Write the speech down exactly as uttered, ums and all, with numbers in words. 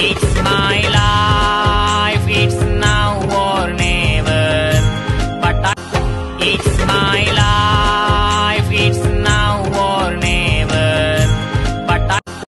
It's my life, it's now or never. But I, it's my life.